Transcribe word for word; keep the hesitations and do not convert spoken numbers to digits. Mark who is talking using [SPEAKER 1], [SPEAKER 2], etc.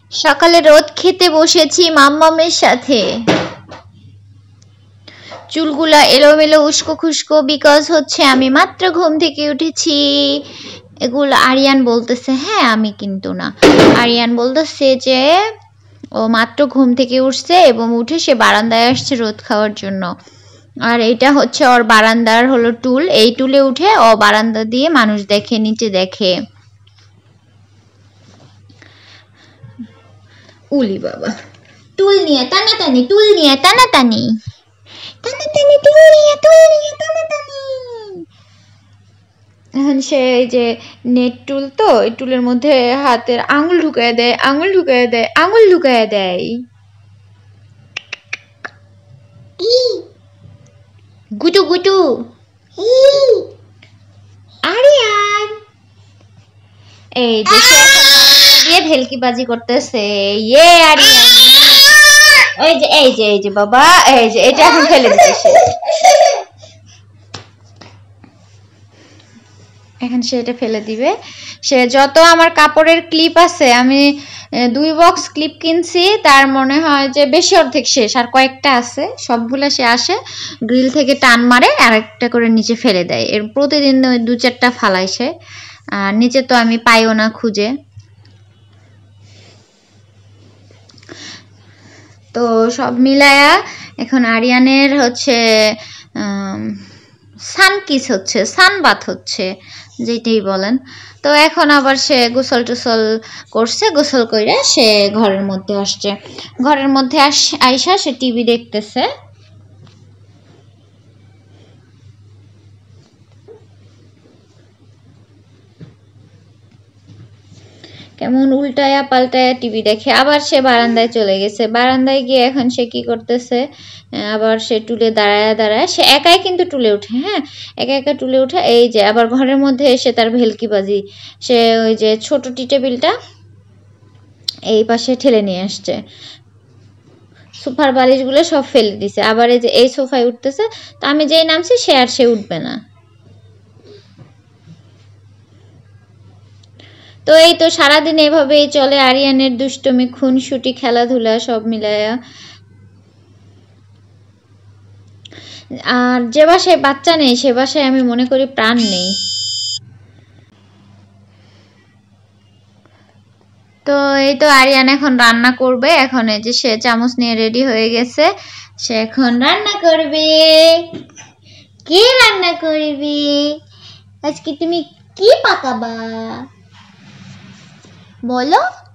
[SPEAKER 1] সকালে রোদ খেতে বসেছি মাম্মামের সাথে। চুলগুলা এলোমেলো উস্কো খুস্কো বিকজ হচ্ছে আমি মাত্র ঘুম থেকে উঠেছি। এগুলো আরিয়ান বলতেছে, হ্যাঁ আমি কিন্তু না। আরিয়ান বলতেছে যে ও মাত্র ঘুম থেকে উঠছে এবং উঠে সে বারান্দায় আসছে রোদ খাওয়ার জন্য। আর এটা হচ্ছে ওর বারান্দার হলো টুল, এই টুলে উঠে ও বারান্দা দিয়ে মানুষ দেখে, নিচে দেখে। উলি বাবা, টুল নিয়ে টানাটানি, টুল নিয়ে টানাটানি, টানাটানি, টুল নিয়ে, টুল নিয়ে টানাটানি। এখন সে এই যে নেট টুল, তো এই টুলের মধ্যে হাতের আঙুল ঢুকায় দেয়, আঙুল ঢুকায় দেয়, আঙুল ঢুকায় দেয়। গুটু গুটু আরিয়ান এই যে দিয়ে ভেলকিবাজি করতেছে। ইয়ে আরিয়ান, এই যে এই যে এই যে বাবা, এই যে এটা এখন ফেলে দিতেছে। এখন সে এটা ফেলে দিবে। সে যত আমার কাপড়ের ক্লিপ আছে, আমি দুই বক্স ক্লিপ কিনছি, তার মনে হয় যে বেশি অর্ধেক শেষ, আর কয়েকটা আছে। সবগুলা সে আসে গ্রিল থেকে টান মারে আর একটা করে নিচে ফেলে দেয়। এর প্রতিদিন দু চারটা ফালায় সে। আর নিচে তো আমি পাইও না খুঁজে। তো সব মিলায়া এখন আরিয়ানের হচ্ছে সানকিস হচ্ছে, সানবাথ হচ্ছে, যেটাই বলেন। তো এখন আবার সে গোসল টোসল করছে, গোসল কইরা সে ঘরের মধ্যে আসছে। ঘরের মধ্যে আস আইসা সে টিভি দেখতেছে। কেমন উল্টায়া পাল্টায়া টিভি দেখে। আবার সে বারান্দায় চলে গেছে। বারান্দায় গিয়ে এখন সে কি করতেছে, আবার সে টুলে দাঁড়ায় দাঁড়ায়, সে একাই কিন্তু টুলে উঠে, হ্যাঁ একা একা টুলে উঠে। এই যে আবার ঘরের মধ্যে এসে তার ভেলকিবাজি, সে ওই যে ছোট টি টেবিলটা এই পাশে ঠেলে নিয়ে আসছে, সোফার বালিশগুলো সব ফেলে দিছে। আবার এই যে এই সোফায় উঠতেছে, তো আমি যেই নামছি সে আর সে উঠবে না। তো এই তো সারাদিন এভাবেই চলে আরিয়ানের দুষ্টমি, খুনসুটি, খেলাধুলা সব মিলায়া। আর যে বাসায় বাচ্চা নেই সে বাসায় আমি মনে করি প্রাণ নেই। তো এই তো আরিয়ান এখন রান্না করবে। এখন এই যে সে চামচ নিয়ে রেডি হয়ে গেছে, সে এখন রান্না করবে। কি রান্না করবি আজকে? তুমি কি পাকাবা বলো?